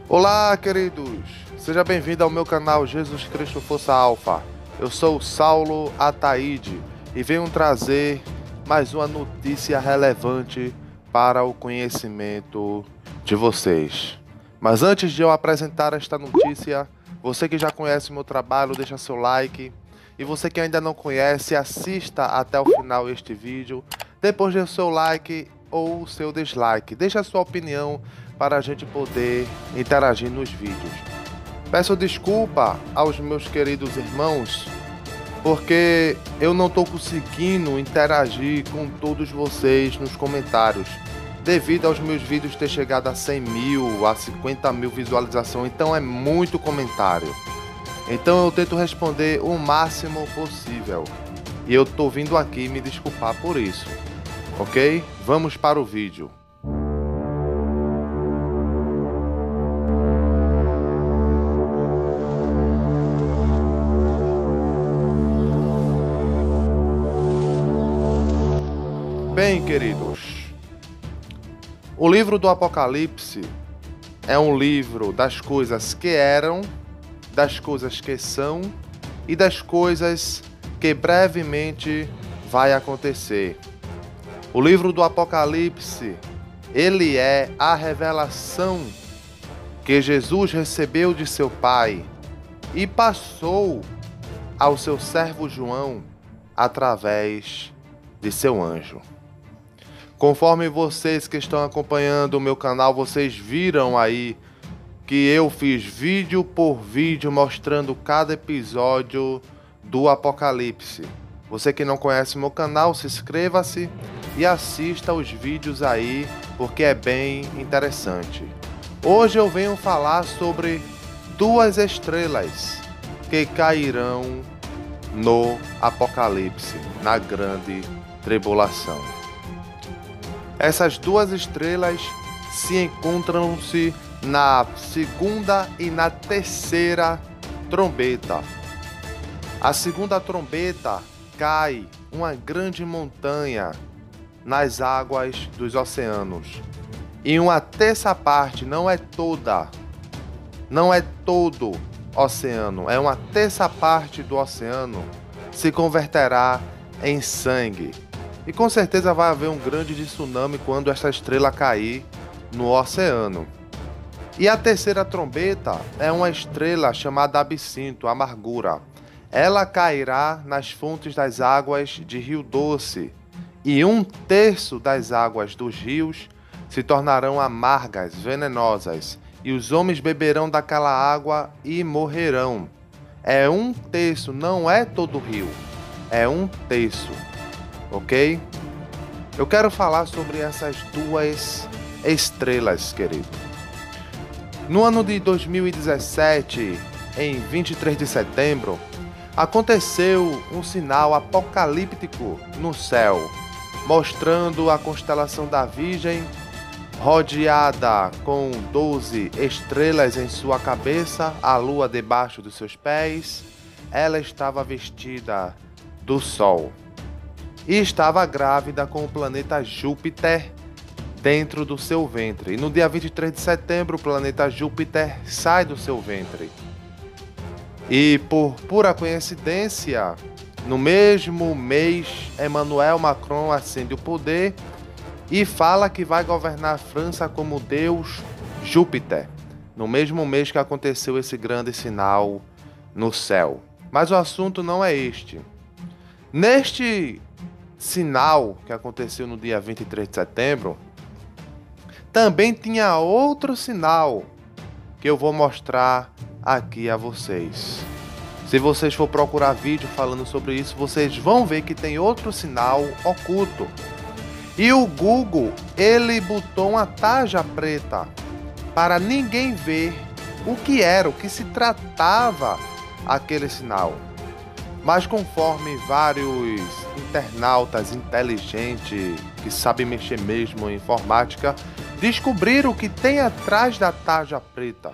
Olá, queridos! Seja bem-vindo ao meu canal Jesus Cristo Força Alfa. Eu sou o Saulo Ataíde e venho trazer mais uma notícia relevante para o conhecimento de vocês. Mas antes de eu apresentar esta notícia, você que já conhece o meu trabalho, deixa seu like. E você que ainda não conhece, assista até o final este vídeo. Depois dê o seu like ou o seu dislike. Deixa a sua opinião para a gente poder interagir nos vídeos. Peço desculpa aos meus queridos irmãos, porque eu não estou conseguindo interagir com todos vocês nos comentários, devido aos meus vídeos ter chegado a 100 mil, a 50 mil visualizações, então é muito comentário. Então eu tento responder o máximo possível. E eu tô vindo aqui me desculpar por isso. Ok? Vamos para o vídeo. Bem, queridos, o livro do Apocalipse é um livro das coisas que eram, das coisas que são e das coisas que brevemente vai acontecer. O livro do Apocalipse, ele é a revelação que Jesus recebeu de seu Pai e passou ao seu servo João através de seu anjo. Conforme vocês que estão acompanhando o meu canal, vocês viram aí que eu fiz vídeo por vídeo mostrando cada episódio do Apocalipse. Você que não conhece o meu canal, se inscreva-se e assista os vídeos aí, porque é bem interessante. Hoje eu venho falar sobre duas estrelas que cairão no Apocalipse, na grande tribulação. Essas duas estrelas se encontram-se na segunda e na terceira trombeta. A segunda trombeta cai uma grande montanha nas águas dos oceanos. E uma terça parte, não é todo oceano, é uma terça parte do oceano se converterá em sangue. E com certeza vai haver um grande tsunami quando essa estrela cair no oceano. E a terceira trombeta é uma estrela chamada Absinto, amargura. Ela cairá nas fontes das águas de Rio Doce, e 1/3 das águas dos rios se tornarão amargas, venenosas, e os homens beberão daquela água e morrerão. É 1/3, não é todo o rio, é 1/3, ok? Eu quero falar sobre essas duas estrelas, querido. No ano de 2017, em 23 de setembro, aconteceu um sinal apocalíptico no céu, mostrando a constelação da Virgem, rodeada com 12 estrelas em sua cabeça, a lua debaixo dos seus pés. Ela estava vestida do Sol e estava grávida com o planeta Júpiter dentro do seu ventre. E no dia 23 de setembro, o planeta Júpiter sai do seu ventre. E por pura coincidência, no mesmo mês, Emmanuel Macron ascende o poder e fala que vai governar a França como Deus Júpiter, no mesmo mês que aconteceu esse grande sinal no céu. Mas o assunto não é este. Neste sinal que aconteceu no dia 23 de setembro, também tinha outro sinal que eu vou mostrar aqui a vocês. Se vocês for procurar vídeo falando sobre isso, vocês vão ver que tem outro sinal oculto. E o Google, ele botou uma tarja preta para ninguém ver o que era, o que se tratava aquele sinal. Mas conforme vários internautas inteligentes, que sabem mexer mesmo em informática, descobriram o que tem atrás da tarja preta.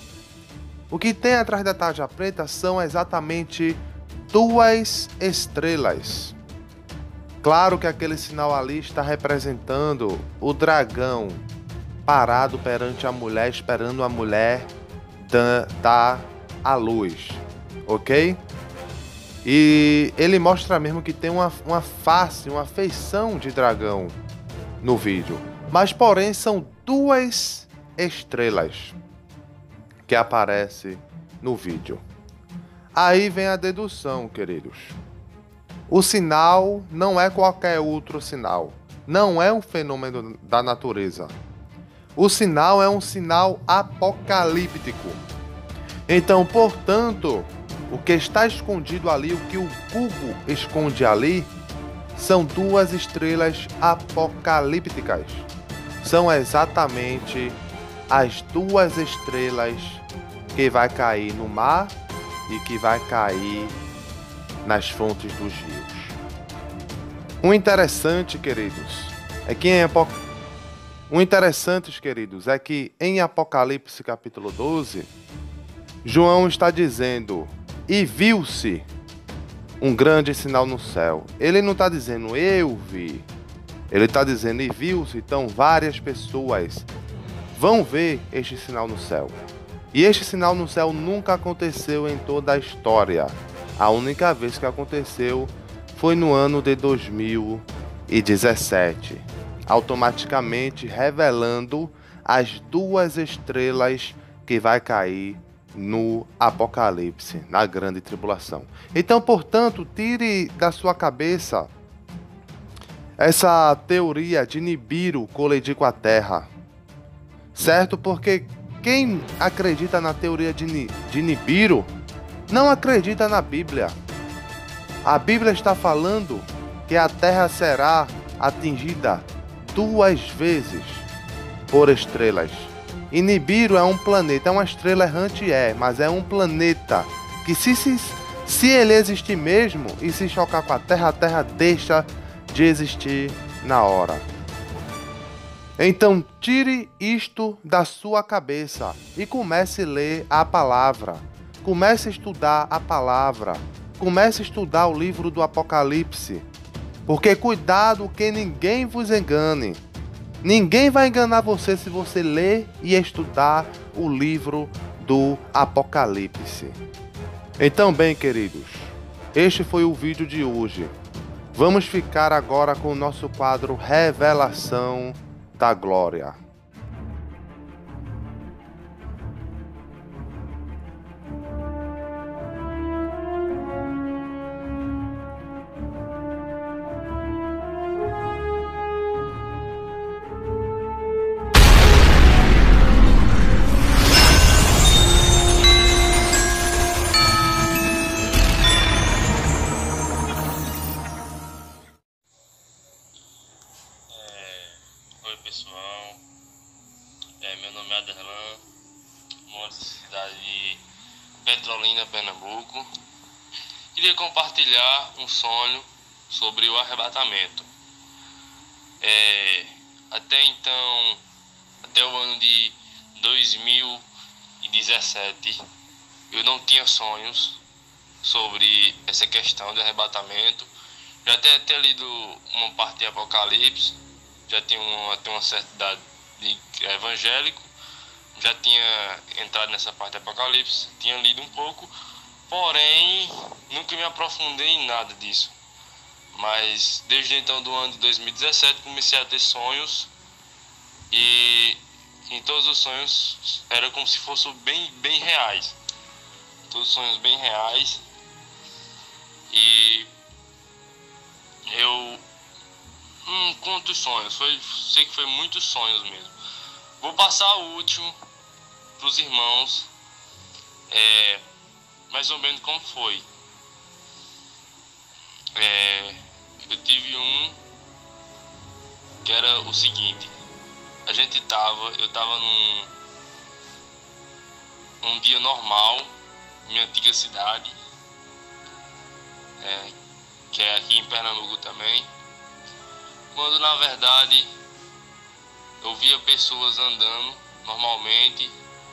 O que tem atrás da tarja preta são exatamente duas estrelas. Claro que aquele sinal ali está representando o dragão, parado perante a mulher, esperando a mulher dar à luz, ok? E ele mostra mesmo que tem uma face, uma feição de dragão no vídeo. Mas porém são duas estrelas que aparecem no vídeo. Aí vem a dedução, queridos. O sinal não é qualquer outro sinal. Não é um fenômeno da natureza. O sinal é um sinal apocalíptico. Então, portanto, o que está escondido ali, o que o Google esconde ali, são duas estrelas apocalípticas. São exatamente as duas estrelas que vai cair no mar e que vai cair nas fontes dos rios. O interessante, queridos, é que em Apocalipse capítulo 12, João está dizendo: e viu-se um grande sinal no céu. Ele não está dizendo eu vi. Ele está dizendo e viu-se. Então várias pessoas vão ver este sinal no céu. E este sinal no céu nunca aconteceu em toda a história. A única vez que aconteceu foi no ano de 2017, automaticamente revelando as duas estrelas que vai cair no Apocalipse, na grande tribulação. Então, portanto, tire da sua cabeça essa teoria de Nibiru colidir com a Terra, certo? Porque quem acredita na teoria de Nibiru não acredita na Bíblia. A Bíblia está falando que a Terra será atingida 2 vezes por estrelas. E Nibiru é um planeta, é uma estrela errante, mas é um planeta que se ele existir mesmo e se chocar com a Terra deixa de existir na hora. Então tire isto da sua cabeça e comece a ler a palavra. Comece a estudar a palavra. Comece a estudar o livro do Apocalipse. Porque cuidado que ninguém vos engane. Ninguém vai enganar você se você ler e estudar o livro do Apocalipse. Então, bem, queridos, este foi o vídeo de hoje. Vamos ficar agora com o nosso quadro Revelação da Glória. Oi pessoal, meu nome é Aderlan, moro na cidade de Petrolina, Pernambuco. Queria compartilhar um sonho sobre o arrebatamento. Até então, até o ano de 2017, eu não tinha sonhos sobre essa questão de arrebatamento. Já até ter lido uma parte de Apocalipse. Já tinha uma certa idade de evangélico, já tinha entrado nessa parte de Apocalipse, tinha lido um pouco, porém nunca me aprofundei em nada disso. Mas desde então do ano de 2017 comecei a ter sonhos, e em todos os sonhos era como se fossem bem reais. Todos sonhos bem reais. E eu quantos sonhos? Sei que foi muitos sonhos mesmo. Vou passar o último para os irmãos, mais ou menos como foi. Eu tive um que era o seguinte: eu tava num dia normal, em minha antiga cidade, que é aqui em Pernambuco também. Quando na verdade eu via pessoas andando normalmente,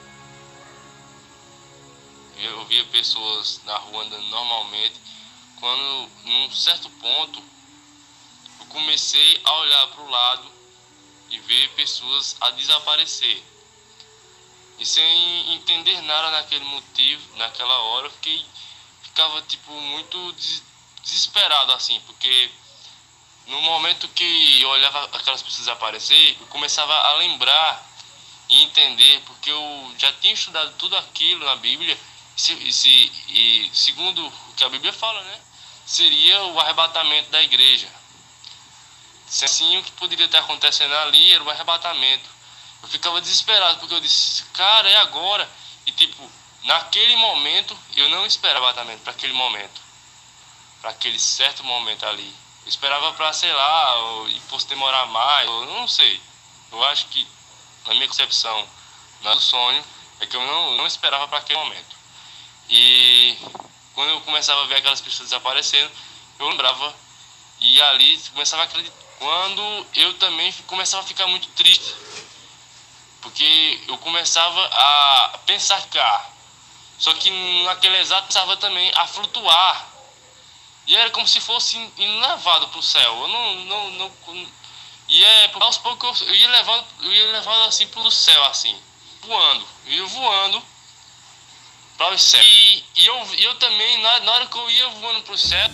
eu via pessoas na rua andando normalmente, quando num certo ponto eu comecei a olhar para o lado e ver pessoas a desaparecer. E sem entender nada naquele motivo, naquela hora, eu ficava tipo muito desesperado assim, porque no momento que eu olhava aquelas pessoas aparecer, eu começava a lembrar e entender, porque eu já tinha estudado tudo aquilo na Bíblia, e segundo o que a Bíblia fala, né, seria o arrebatamento da igreja. Assim, o que poderia estar acontecendo ali era o arrebatamento. Eu ficava desesperado, porque eu disse, cara, é agora. E tipo, naquele momento, eu não esperava arrebatamento para aquele momento, para aquele certo momento ali. Eu esperava para, sei lá, e fosse demorar mais, eu não sei. Eu acho que, na minha concepção, no sonho, é que eu não esperava para aquele momento. E quando eu começava a ver aquelas pessoas desaparecendo, eu lembrava, e ali começava a acreditar. Quando eu também começava a ficar muito triste, porque eu começava a pensar cá, só que naquele exato começava também a flutuar, e era como se fosse levado para o céu. Eu não e aos poucos eu ia levando assim para o céu, assim, voando, eu ia voando para o céu. E eu também, na hora que eu ia voando para o céu.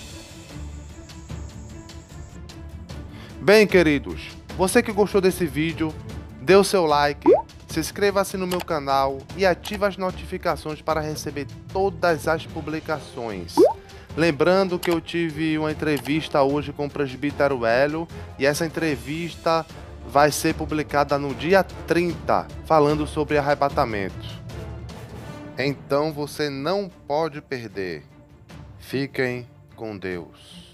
Bem, queridos, você que gostou desse vídeo, dê o seu like, se inscreva-se no meu canal e ative as notificações para receber todas as publicações. Lembrando que eu tive uma entrevista hoje com o presbítero Hélio e essa entrevista vai ser publicada no dia 30, falando sobre arrebatamento. Então você não pode perder. Fiquem com Deus.